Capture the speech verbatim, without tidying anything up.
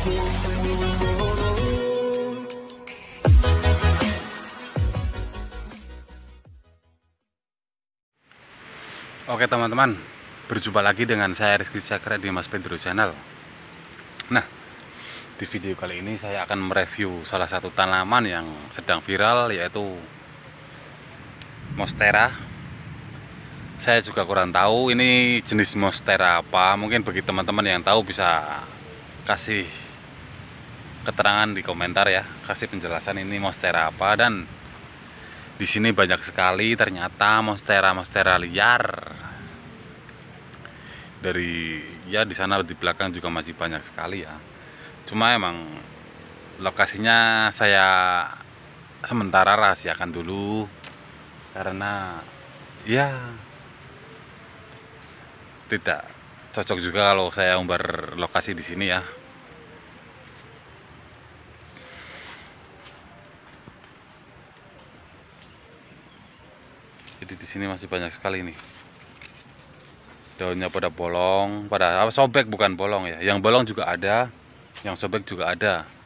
Oke teman-teman, berjumpa lagi dengan saya Rizky Cakra di Mas Pedro Channel. Nah, di video kali ini saya akan mereview salah satu tanaman yang sedang viral, yaitu monstera. Saya juga kurang tahu ini jenis monstera apa. Mungkin bagi teman-teman yang tahu bisa kasih keterangan di komentar ya, kasih penjelasan ini monstera apa. Dan di sini banyak sekali ternyata monstera-monstera liar. Dari ya di sana di belakang juga masih banyak sekali ya. Cuma emang lokasinya saya sementara rahasiakan dulu karena ya tidak cocok juga kalau saya umbar lokasi di sini ya. Jadi di sini masih banyak sekali nih. Daunnya pada bolong, pada apa sobek, bukan bolong ya. Yang bolong juga ada, yang sobek juga ada.